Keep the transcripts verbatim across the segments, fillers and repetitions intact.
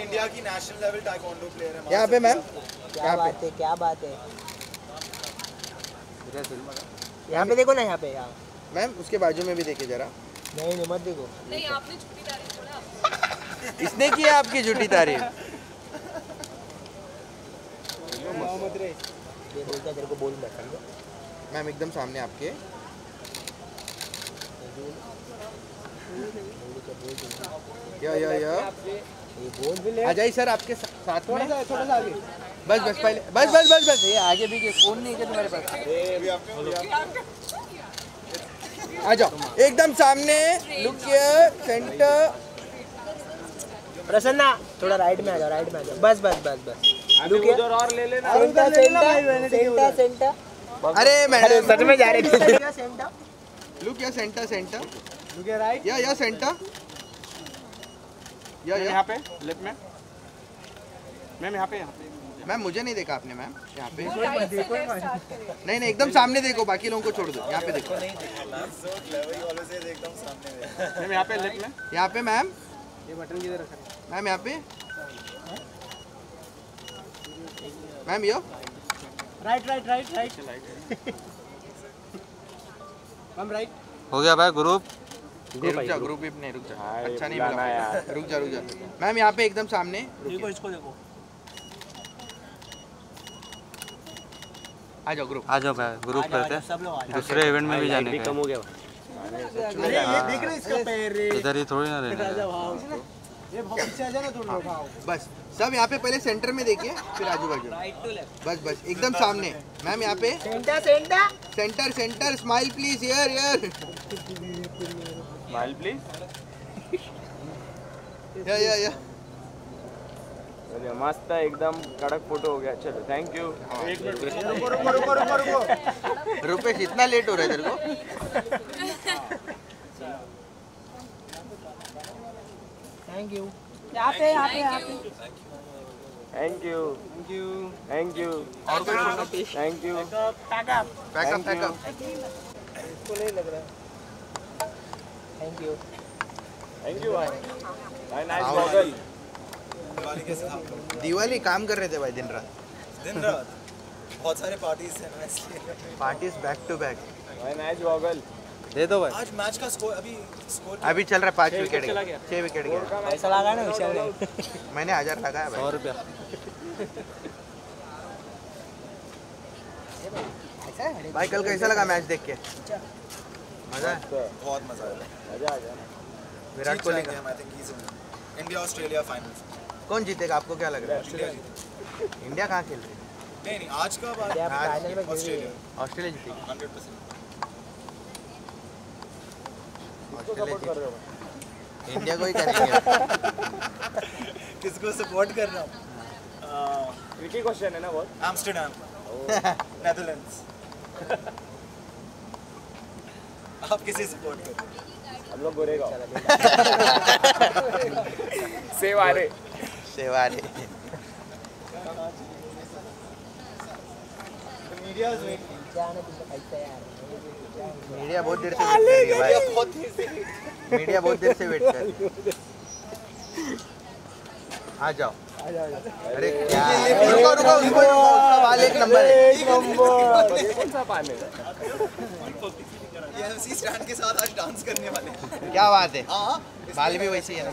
India की national level taekwondo player है यहाँ पे मैम। क्या बात है, क्या बात है। यहाँ पे देखो ना, यहाँ पे यहाँ मैम उसके बाजू में भी देखिए जरा। नहीं नहीं मत देखो। नहीं आपने झूठी तारीफ छोड़ा। इसने किया आपकी झूठी तारीफ। ये बोलता तेरे को बोल मत समझो। मैम एकदम सामने आपके। या या या बोल भी ले। आ जाइए सर आपके साथ में। थोड़ा सा आगे। बस बस पहले बस बस बस बस ये आगे भी के फोन नहीं है क्या तुम्हारे पास? आ जाओ एकदम सामने। Look here centre. प्रसन्ना थोड़ा राइट में आ जाओ, राइट में आ जाओ। बस बस बस बस लुक उधर और ले लेना। Centre centre centre centre. अरे मैडम सच में जा रहे थे। Centre look yeah centre centre. Look right. Yeah yeah centre. या यहाँ पे लेफ्ट में। मैम यहाँ पे यहाँ पे। मैम मुझे नहीं देखा आपने मैम यहाँ पे। देखो नहीं नहीं एकदम सामने देखो, बाकी लोगों को छोड़ दो। यहाँ पे देखो। मैम यहाँ पे लेफ्ट में। यहाँ पे मैम। ये बटन किधर रखा है? मैम यहाँ पे। Ma'am yo right right right right. Ma'am right. हो गया भाई ग्रुप। रुक जा ग्रुप नहीं रुक जा। अच्छा नहीं मिला यार। रुक जा रुक जा मैम यहाँ पे एकदम सामने। देखो इसको देखो। आ जाओ ग्रुप। आ जाओ भाई ग्रुप करते हैं। दूसरे इवेंट में भी जाने का हो गया। अरे ये देख रहे इसका पैर रे। इधर ही थोड़ी ना रहना। ये बहुत पीछे आ जाना थोड़ा। बस सब यहाँ पे पहले सेंटर में देखिए फिर आजू बाजू। बस बस एकदम सामने मैम यहाँ पे। Centre centre centre centre smile please यार यार। Smile please. या या या अरे मस्त है एकदम कड़क फोटो हो गया। चलो थैंक यू। एक मिनट रुको रुको रुको रुको रुको। रुपेश इतना लेट हो रहा है तेरे को? Thank you. यहाँ पे यहाँ पे यहाँ पे। Thank you thank you thank you और कोई thank you. Pack up pack up pack up. इसको नहीं लग रहा। थैंक यू थैंक यू भाई। भाई नाइस गॉगल। दिवाली कैसे था आप लोग? दिवाली काम कर रहे थे भाई दिन रात। दिन रात बहुत सारे पार्टीज हैं ना इसलिए। Parties back to back. भाई नाइस गॉगल। दे दो भाई। आज मैच का स्कोर अभी स्कोर अभी चल रहा है पाँच विकेट गए। छह विकेट गए। पैसा लगा ना विशाल ने। मैंने हजार लगाया सौ भाई। रुपया। भाई कल कैसा लगा मैच देख के? मजा है? बहुत मजा आया। मजा आ गया ना। विराट कोहली का I think he is India Australia finals. कौन जीतेगा आपको क्या लग रहा है? इंडिया जीतेगी। इंडिया कहाँ खेल रही है? नहीं नहीं आज का बात क्या फाइनल में खेल रही ऑस्ट्रेलिया है। ऑस्ट्रेलिया जीतेगी। Hundred percent. ऑस्ट्रेलिया जीतेगी। इंडिया को ही करेंगे। किसको सपोर्ट कर रहा हूँ? ट्रिकी क्वेश्चन है ना बहुत। Amsterdam Netherlands. आप किसे सपोर्ट कर रहे हैं? हम लोग गोरेगांव। सेवारे सेवारे। Media is waiting. जाने तुमको पैसा यार। मीडिया बहुत देर से वेट कर रही है भाई। बहुत देर से मीडिया बहुत देर से वेट कर रही है। आ जाओ। अरे क्या? रुको रुको उसको उसका बाल एक नंबर है। एक नंबर। ये कौन सा पान है? ये एमसी स्टैंड के साथ आज डांस करने वाले हैं। क्या बात है? हाँ बाल भी वैसे ही है ना।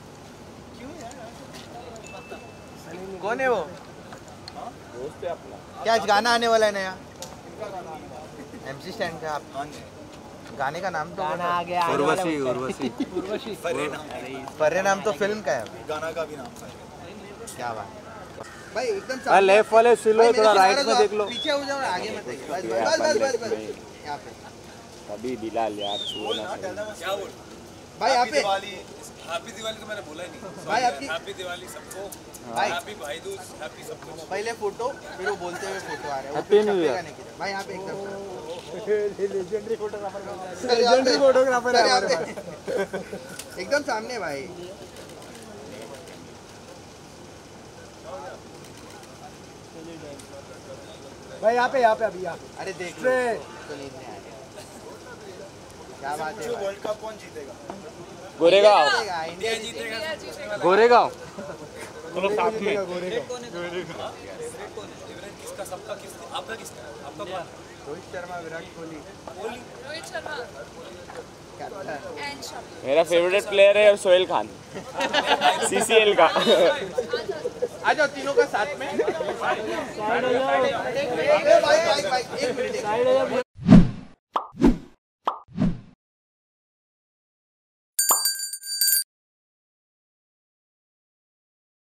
कौन है वो? दोस्त है अपना। क्या आज गाना आने वाला है नया? एमसी स्टैंड का आप हाँ जी। गाने का नाम तो गाना आ गया। उर्वशी उर्वशी। फरे नाम फर्रे नाम तो फिल्म का है। गाना का भी नाम था। क्या बात भाई एकदम भाई लेफ्ट वाले सिलो थोड़ा राइट में देख लो। पीछे हो जाओ आगे मत देखिए। बस बस बस बस बस यहाँ पे कभी बिलाल यार छुओ ना। क्या बोल भाई यहाँ पे दिवाली हैप्पी दिवाली तो मैंने बोला ही नहीं। भाई आपकी हैप्पी दिवाली सबको। भाई हैप्पी भाई दूज हैप्पी सब कुछ। पहले फोटो फिर वो बोलते हुए फोटो आ रहा है। Happy New Year। भाई यहाँ पे एकदम लेजेंडरी फोटोग्राफर। लेजेंडरी फोटोग्राफर है हमारे पास। एकदम सामने भाई। भाई यहाँ पे यहाँ पे अभी यहाँ। अरे देख लो तो नींद नहीं आ रही। क्या बात है भाई? वर्ल्ड कप कौन जीतेगा? गोरेगांव। इंडिया इंडिया जीतेगा। गोरेगांव। चलो साथ में किसका सबका किसका आपका किसका आपका कौन? रोहित शर्मा, विराट कोहली। रोहित शर्मा एंड शर्मा। मेरा फेवरेट प्लेयर है सोहेल खान सीसीएल का। आ जाओ तीनों का साथ में। एक मिनट, एक मिनट, एक मिनट, एक मिनट।